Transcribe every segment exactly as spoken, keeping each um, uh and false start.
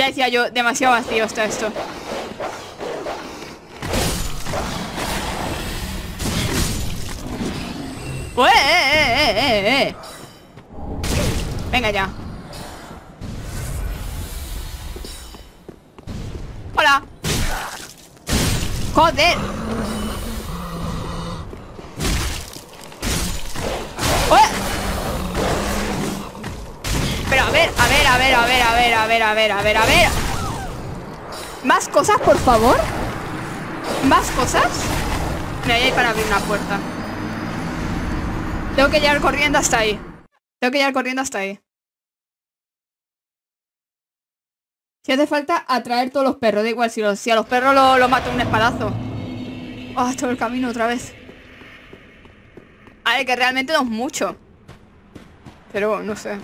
Ya decía yo, demasiado vacío está esto. ¡Eh, eh, eh, eh, eh! Venga ya. Hola. Joder. ¡Eh! Pero a ver, a ver, a ver, a ver, a ver, a ver, a ver, a ver, a ver. ¿Más cosas, por favor? ¿Más cosas? Me voy a ir para abrir una puerta. Tengo que llegar corriendo hasta ahí. Tengo que llegar corriendo hasta ahí. Si hace falta atraer todos los perros. Da igual, si, los, si a los perros los lo mato un espadazo. Oh, todo el camino otra vez. A ver, que realmente no es mucho. Pero no sé.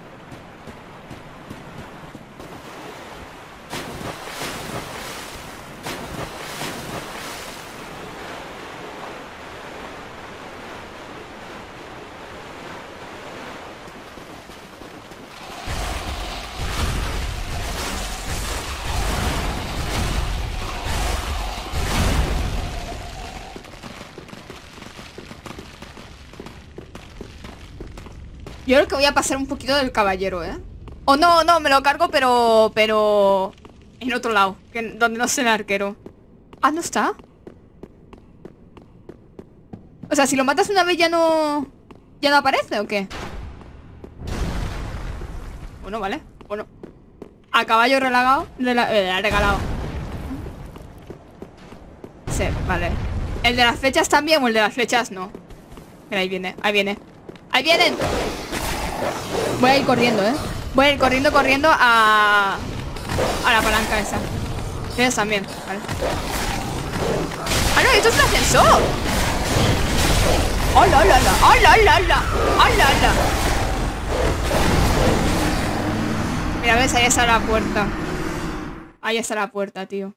Yo creo que voy a pasar un poquito del caballero, ¿eh? O no, no, me lo cargo, pero... Pero... En otro lado, que, donde no esté el arquero. Ah, ¿no está? O sea, si lo matas una vez ya no... ¿Ya no aparece o qué? Bueno, vale. Bueno. A caballo relagado. Rela eh, regalado. Sí, vale. ¿El de las flechas también o el de las flechas no? Mira, ahí viene, ahí viene. ¡Ahí vienen! Voy a ir corriendo, ¿eh? Voy a ir corriendo, corriendo a... A la palanca esa. Ellos también, vale. ¡Ah, no! ¡Esto es un ascensor! ¡Hola, hola, hola! ¡Hola, hola, hola! ¡Hola, hola! Mira, ves, ahí está la puerta. Ahí está la puerta, tío.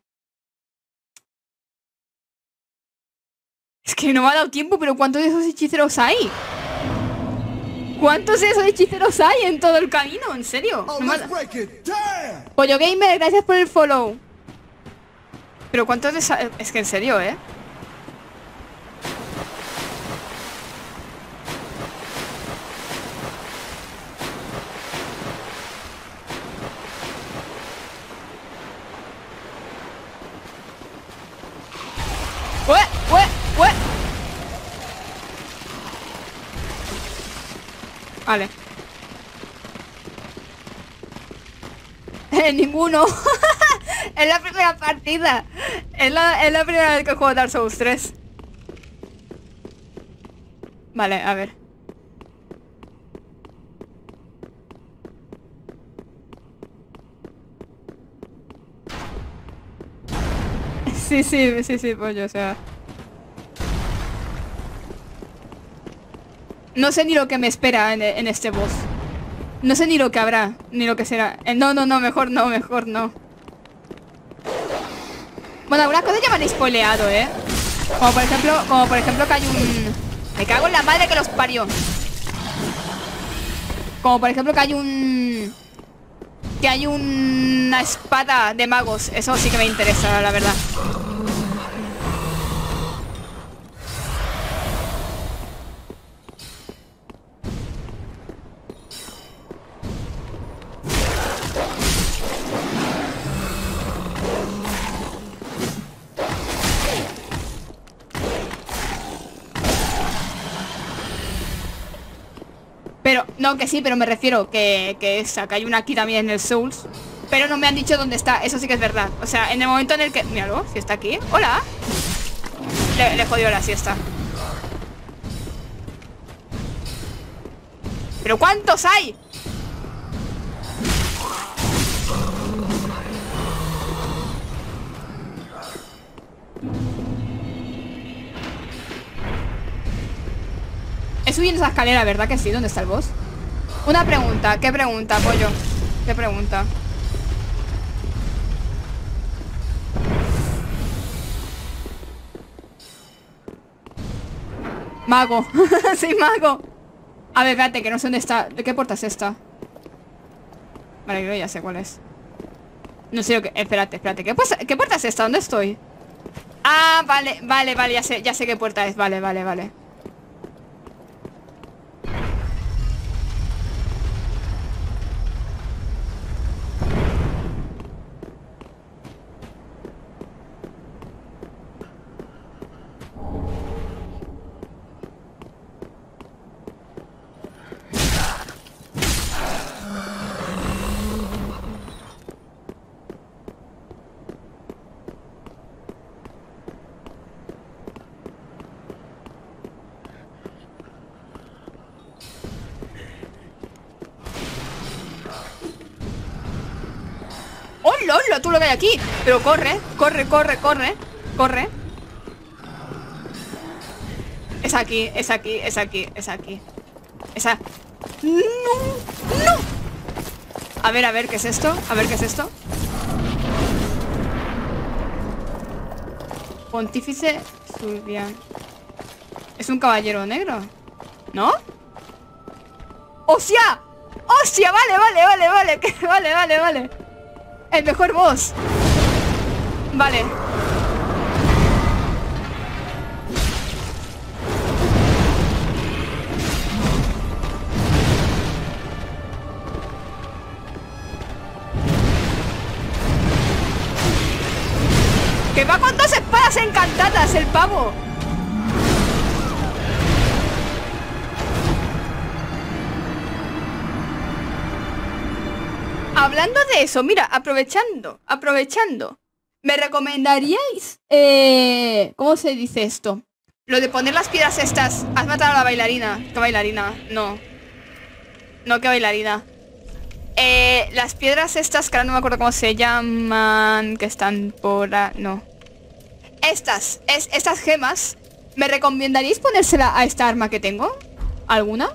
Es que no me ha dado tiempo, pero ¿cuántos de esos hechiceros hay? ¿Cuántos de esos hechiceros hay en todo el camino? ¿En serio? No me ha... Pollo Gamer, gracias por el follow. Pero ¿cuántos de esos...? Es que en serio, ¿eh? ¡Ue! ¡Ue! ¡Ue! Vale. Eh, ninguno. Es la primera partida. Es la, es la primera vez que juego Dark Souls tres. Vale, a ver. Sí, sí, sí, sí, pollo, o sea. No sé ni lo que me espera en, en este boss. No sé ni lo que habrá, ni lo que será. Eh, no, no, no, mejor no, mejor no. Bueno, algunas cosas ya me han spoileado, ¿eh? Como por ejemplo, como por ejemplo que hay un... Me cago en la madre que los parió. Como por ejemplo que hay un... Que hay una espada de magos. Eso sí que me interesa, la verdad. Pero, no, que sí, pero me refiero que, que esa, que hay una aquí también en el Souls. Pero no me han dicho dónde está, eso sí que es verdad. O sea, en el momento en el que... Míralo, si está aquí. ¡Hola! Le, le jodió la siesta. ¿Pero cuántos hay? He subido esa escalera, ¿verdad que sí? ¿Dónde está el boss? Una pregunta, ¿qué pregunta, pollo? ¿Qué pregunta? Mago. Sí, mago. A ver, espérate, que no sé dónde está. ¿De qué puerta es esta? Vale, yo ya sé cuál es. No sé lo que... Espérate, espérate. ¿Qué, pasa? ¿Qué puerta es esta? ¿Dónde estoy? Ah, vale, vale, vale. Ya sé, ya sé qué puerta es. Vale, vale, vale. ¡Hola, hola! Tú lo que hay aquí. Pero corre, corre, corre, corre. Corre. Es aquí, es aquí, es aquí, es aquí. Esa... ¡No! ¡No! A ver, a ver, ¿qué es esto? A ver, ¿qué es esto? Pontífice Surbian. Es un caballero negro, ¿no? ¡Hostia! ¡Hostia! Vale, vale, vale, vale. Vale, vale, vale. El mejor boss. Vale. Que va con dos espadas encantadas el pavo. Hablando de eso, mira, aprovechando, aprovechando, ¿me recomendaríais, eh, cómo se dice esto? Lo de poner las piedras estas. Has matado a la bailarina. ¿Qué bailarina? No. No, ¿qué bailarina? Eh, las piedras estas, que ahora no me acuerdo cómo se llaman, que están por... A... No. Estas, es, estas gemas, ¿me recomendaríais ponérsela a esta arma que tengo? ¿Alguna?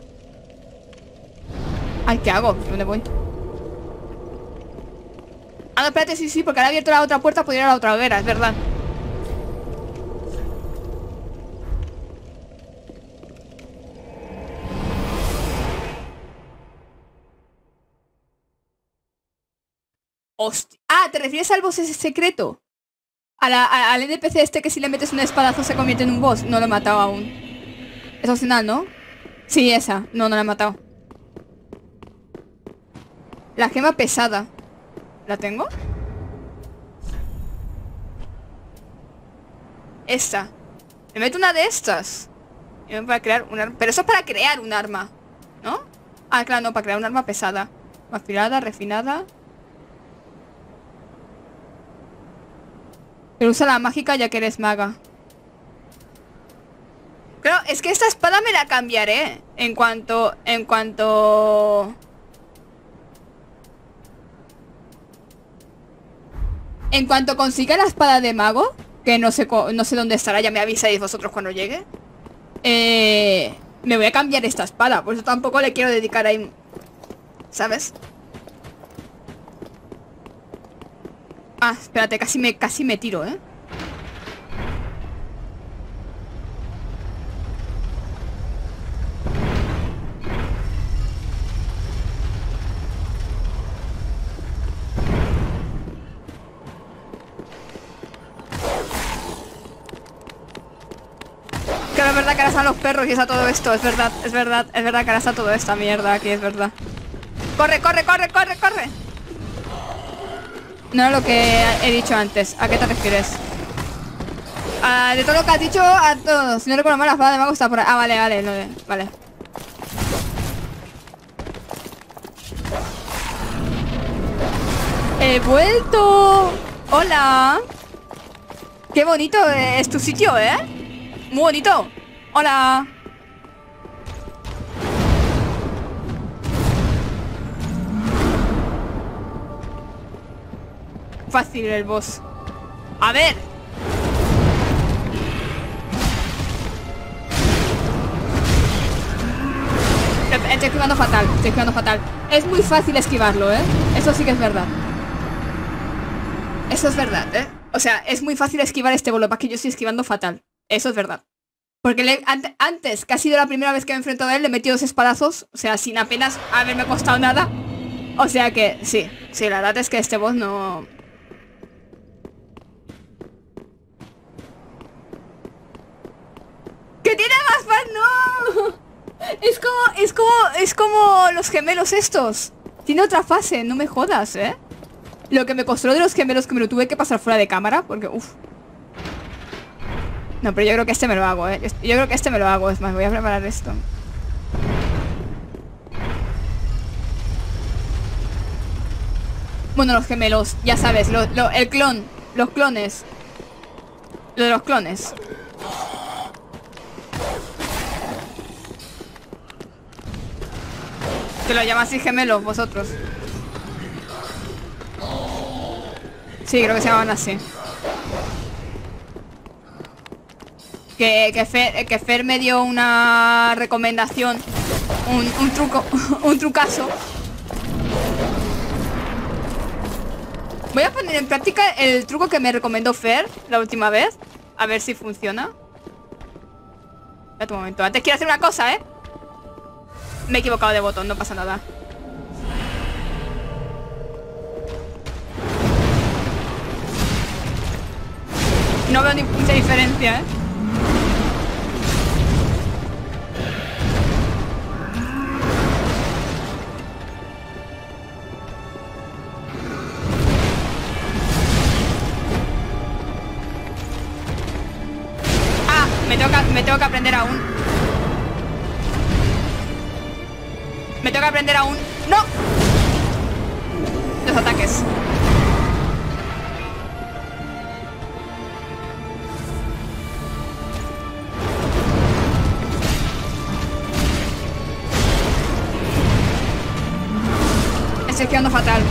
Ay, ¿qué hago? ¿Dónde voy? Ah, no, espérate, sí, sí, porque ahora he abierto la otra puerta. Podría ir a la otra hoguera, es verdad. Hostia. Ah, ¿te refieres al boss ese secreto? A la, a, al N P C este que si le metes un espadazo se convierte en un boss. No lo he matado aún. Es opcional, ¿no? Sí, esa. No, no la he matado. La gema pesada. ¿La tengo? Esta. Me meto una de estas. Y para crear un arma. Pero eso es para crear un arma, ¿no? Ah, claro, no, para crear un arma pesada. Afilada, refinada. Pero usa la mágica ya que eres maga. Claro, es que esta espada me la cambiaré. En cuanto... En cuanto... En cuanto consiga la espada de mago, que no sé, no sé dónde estará, ya me avisáis vosotros cuando llegue. Eh, me voy a cambiar esta espada, por eso tampoco le quiero dedicar ahí, ¿sabes? Ah, espérate, casi me, casi me tiro, ¿eh? Claro, es verdad que ahora están los perros y está todo esto. Es verdad, es verdad, es verdad que ahora está toda esta mierda aquí, es verdad. ¡Corre, corre, corre, corre, corre! No era lo que he dicho antes. ¿A qué te refieres? Ah, de todo lo que has dicho, a todos. Si no recuerdo mal, la espada de mago está por ahí. Ah, vale, vale, no, vale. He vuelto. Hola. Qué bonito es tu sitio, ¿eh? Muy bonito. Hola. Fácil el boss. A ver. Estoy esquivando fatal. Estoy esquivando fatal. Es muy fácil esquivarlo, ¿eh? Eso sí que es verdad. Eso es verdad, ¿eh? O sea, es muy fácil esquivar este bolo. Para que yo estoy esquivando fatal. Eso es verdad. Porque le, an antes, que ha sido la primera vez que me he enfrentado a él, le he metido dos espadazos. O sea, sin apenas haberme costado nada. O sea que, sí. Sí, la verdad es que este boss no... ¡Que tiene más paz! ¡No! Es como, es como, es como los gemelos estos. Tiene otra fase, no me jodas, ¿eh? Lo que me costó de los gemelos, que me lo tuve que pasar fuera de cámara, porque, uff. No, pero yo creo que este me lo hago, ¿eh? Yo creo que este me lo hago, es más, voy a preparar esto. Bueno, los gemelos, ya sabes, lo, lo, el clon, los clones. Lo de los clones. Que lo llamáis gemelos vosotros. Sí, creo que se llamaban así. Que, que, Fer, que Fer me dio una recomendación. Un, un truco, un trucazo. Voy a poner en práctica el truco que me recomendó Fer la última vez. A ver si funciona. Espera un momento. Antes quiero hacer una cosa, ¿eh? Me he equivocado de botón, no pasa nada. No veo ni mucha diferencia, ¿eh? Ah, me tengo que, me tengo que aprender aún. Me tengo que aprender aún. ¡No! Los ataques. Estoy esquivando fatal.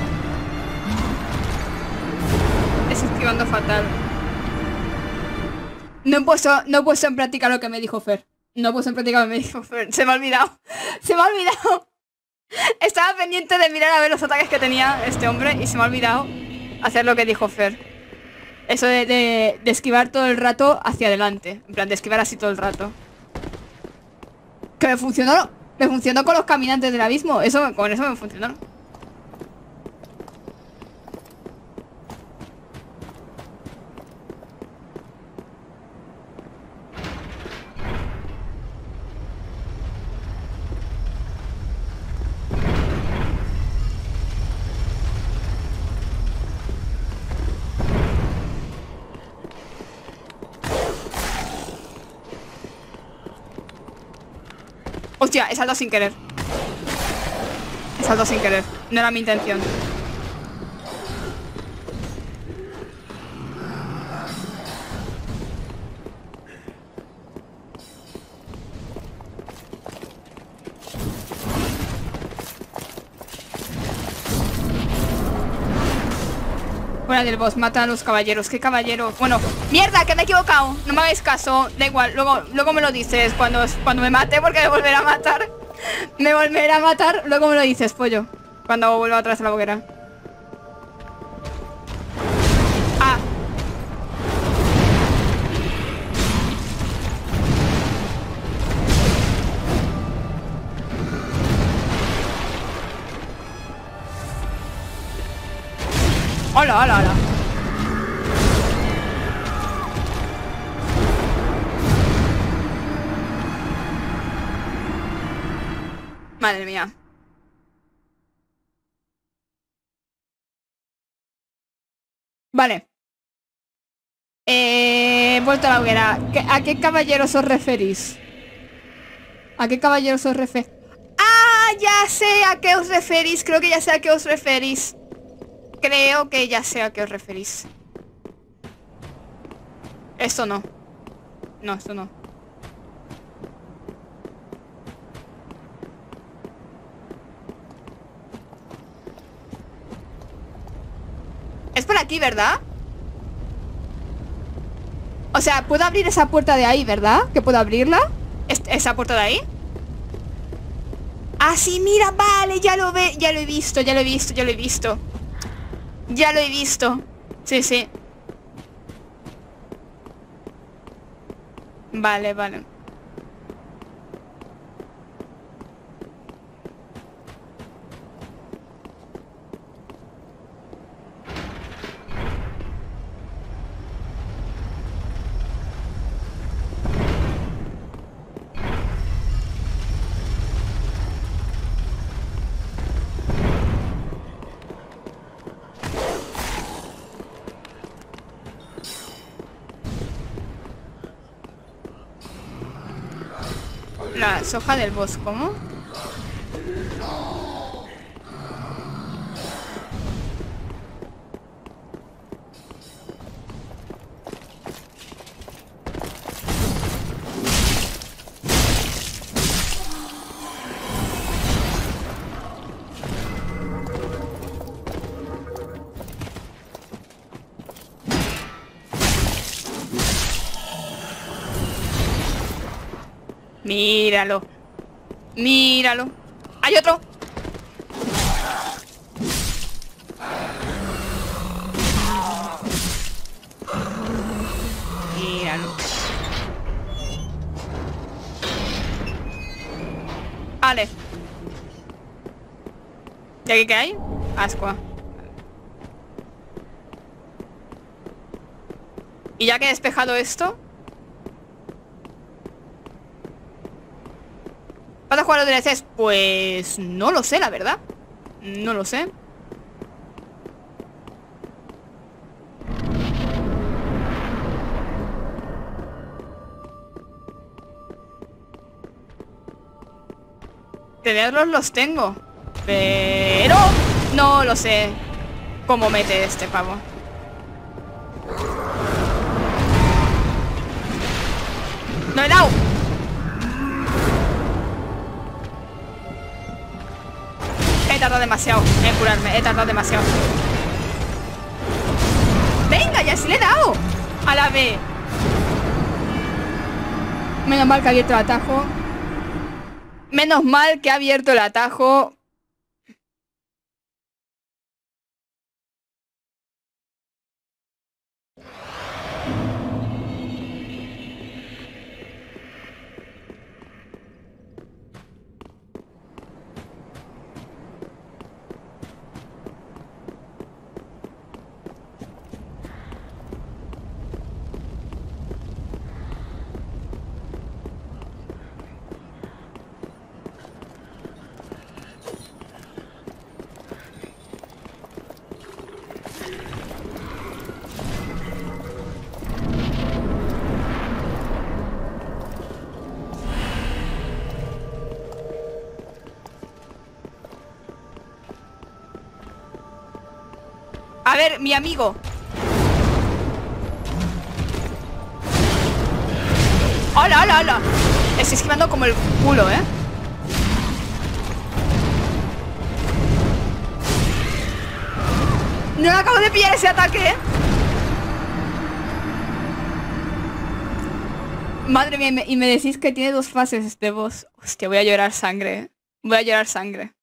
Estoy esquivando fatal. No he puesto, no he puesto en práctica lo que me dijo Fer. No he puesto en práctica lo que me dijo Fer. Se me ha olvidado. Se me ha olvidado. Estaba pendiente de mirar a ver los ataques que tenía este hombre y se me ha olvidado hacer lo que dijo Fer. Eso de, de, de esquivar todo el rato hacia adelante. En plan, de esquivar así todo el rato. Que me funcionó. Me funcionó con los caminantes del abismo. Eso, con eso me funcionó. Hostia, he saltado sin querer. He saltado sin querer. No era mi intención. Fuera del boss, mata a los caballeros. ¿Qué caballeros? Bueno, mierda, que me he equivocado. No me hagáis caso, da igual. Luego, luego me lo dices cuando, cuando me mate, porque me volverá a matar. Me volverá a matar, luego me lo dices, pollo. Cuando vuelva otra vez a la hoguera. Ah. Hola, hola, hola. Madre mía. Vale. Eh, vuelto a la hoguera. ¿A qué caballeros os referís? ¿A qué caballeros os referís? ¡Ah! Ya sé a qué os referís. Creo que ya sé a qué os referís. Creo que ya sé a qué os referís. Esto no. No, esto no. Es por aquí, ¿verdad? O sea, puedo abrir esa puerta de ahí, ¿verdad? ¿Que puedo abrirla? ¿Es ¿Esa puerta de ahí? Ah, sí, mira, vale, ya lo ve, ya lo he visto, ya lo he visto, ya lo he visto. Ya lo he visto. Sí, sí. Vale, vale. La soja del boss, ¿cómo? Míralo. Míralo. ¡Hay otro! Míralo. Vale. ¿Y aquí qué hay? Ascua. Y ya que he despejado esto... ¿Vas a jugar los D L Cs? Pues... no lo sé, la verdad. No lo sé. Tenerlos los tengo. Pero... no lo sé cómo mete este pavo. ¡No he dado! He tardado demasiado en curarme. He tardado demasiado. ¡Venga! ¡Ya sí le he dado! A la B. Menos mal que ha abierto el atajo. Menos mal que ha abierto el atajo. A ver, mi amigo. ¡Hola, hola, hola! Estoy esquivando como el culo, ¿eh? No acabo de pillar ese ataque, ¿eh? Madre mía, y me, y me decís que tiene dos fases este boss. Hostia, voy a llorar sangre, ¿eh? Voy a llorar sangre.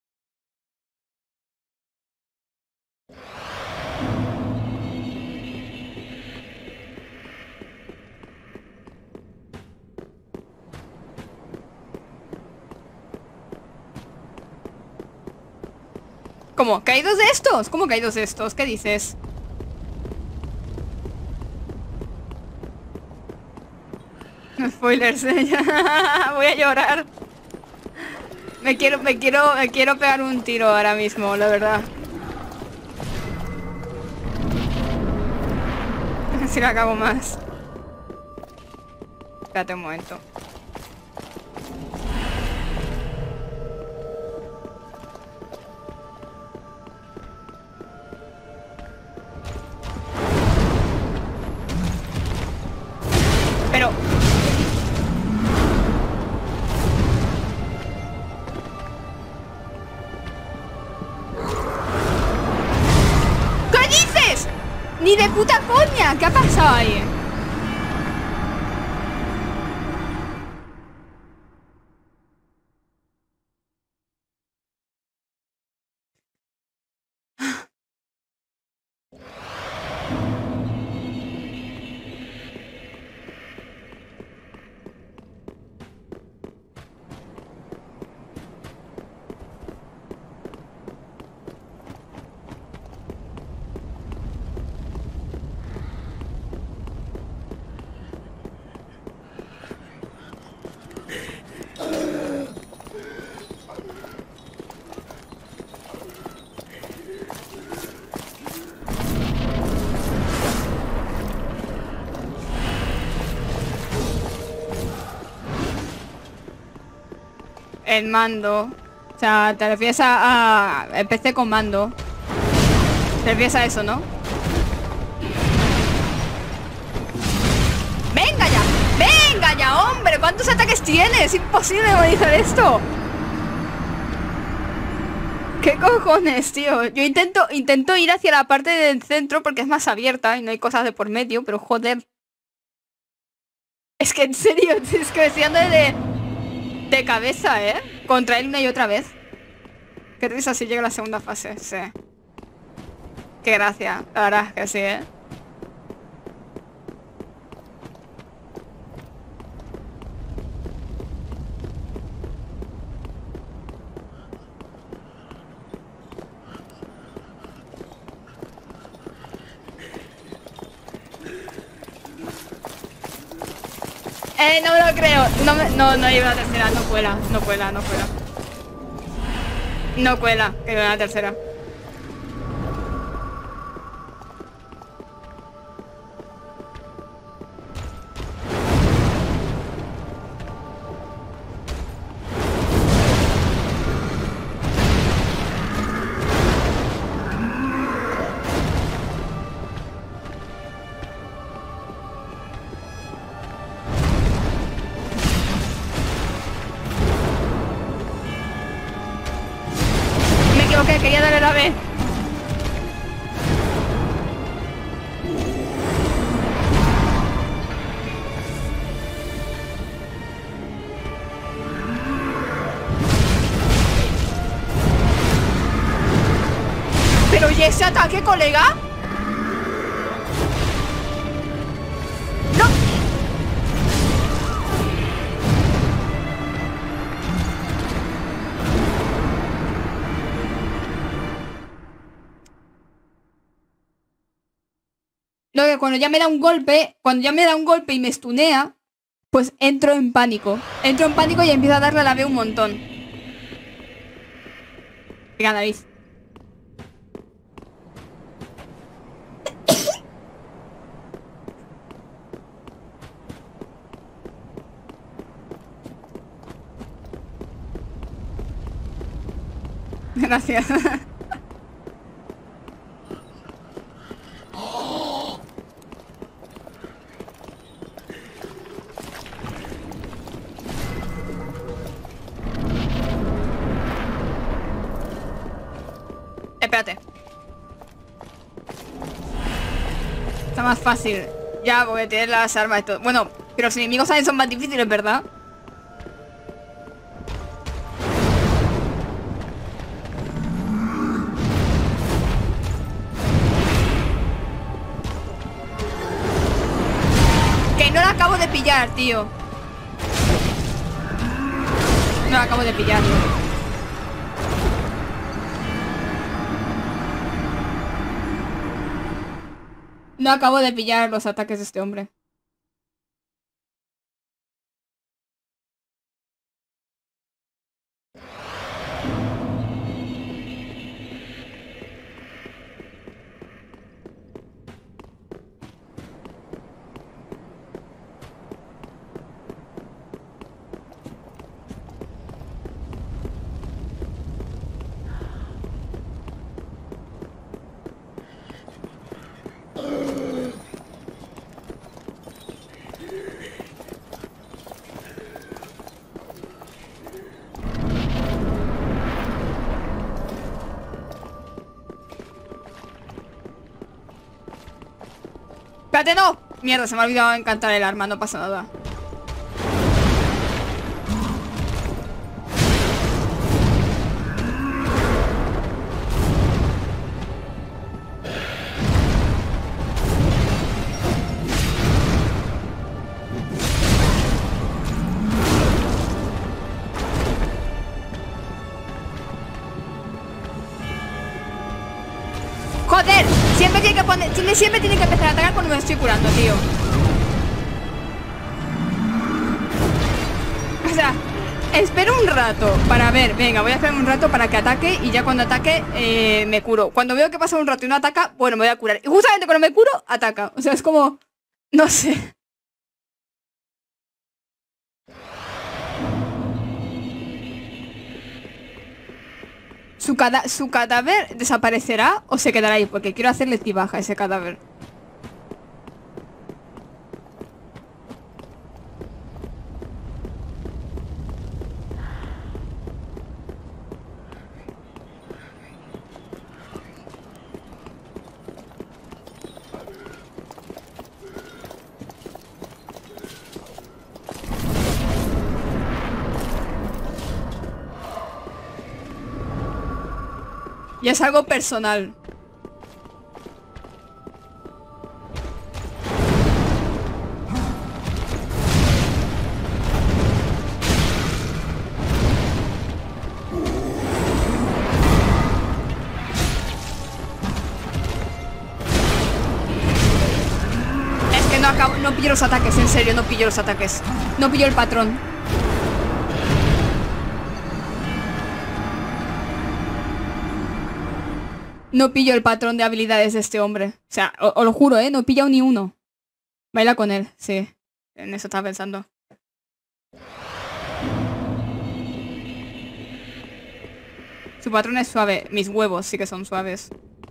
¿Cómo? ¿Que hay dos de estos? ¿Cómo que hay dos de estos? ¿Qué dices? Spoilers, ¿eh? Voy a llorar. Me quiero, me quiero, me quiero pegar un tiro ahora mismo, la verdad. Si no acabo más. Espérate un momento. Pero... ¿qué dices? ¡Ni de puta coña! ¿Qué ha pasado ahí? El mando. O sea, te refieres a... a empecé con mando. Te refieres a eso, ¿no? ¡Venga ya! ¡Venga ya, hombre! ¿Cuántos ataques tiene? Es imposible memorizar esto. ¿Qué cojones, tío? Yo intento, intento ir hacia la parte del centro porque es más abierta y no hay cosas de por medio, pero joder. Es que en serio, es que me estoy dando de, de cabeza, ¿eh? Contra él una y otra vez. Qué risa si llega la segunda fase, sí. Qué gracia, la verdad es que sí, ¿eh? Eh, no me lo creo. No, me, no, no iba a la tercera. No cuela, no cuela, no cuela. No cuela, que iba a la tercera. Que quería darle la B. Pero ¿y ese ataque, colega? No. Lo que cuando ya me da un golpe, cuando ya me da un golpe y me estunea, pues entro en pánico. Entro en pánico y empiezo a darle a la B un montón. Venga, nariz. Gracias. Espérate. Está más fácil. Ya, porque tienes las armas y todo. Bueno, pero los enemigos también son más difíciles, ¿verdad? Que no la acabo de pillar, tío. No la acabo de pillar, tío. No acabo de pillar los ataques de este hombre. ¡Espérate, no! Mierda, se me ha olvidado encantar el arma, no pasa nada. ¡Joder! Siempre tiene que poner... Siempre, siempre tiene que empezar a atacar cuando me estoy curando, tío. O sea, espero un rato para ver. Venga, voy a esperar un rato para que ataque. Y ya cuando ataque, eh, me curo. Cuando veo que pasa un rato y no ataca, bueno, me voy a curar. Y justamente cuando me curo, ataca. O sea, es como... No sé. ¿Su, cada ¿Su cadáver desaparecerá o se quedará ahí? Porque quiero hacerle tibaja a ese cadáver. Ya es algo personal. Es que no acabo, no pillo los ataques, en serio, no pillo los ataques. No pillo el patrón. No pillo el patrón de habilidades de este hombre. O sea, os lo juro, ¿eh? No he pillado ni uno. Baila con él, sí. En eso estaba pensando. Su patrón es suave. Mis huevos sí que son suaves.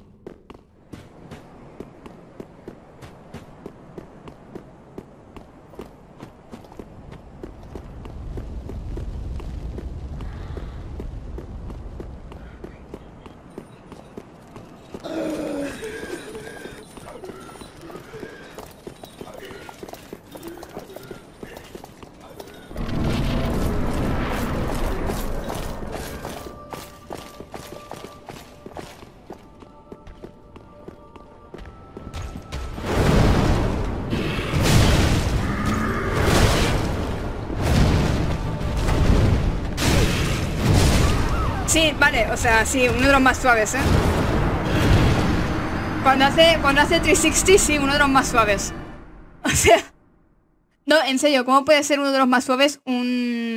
Sí, vale, o sea, sí, uno de los más suaves, ¿eh? Cuando hace, cuando hace trescientos sesenta, sí, uno de los más suaves. O sea... No, en serio, ¿cómo puede ser uno de los más suaves un...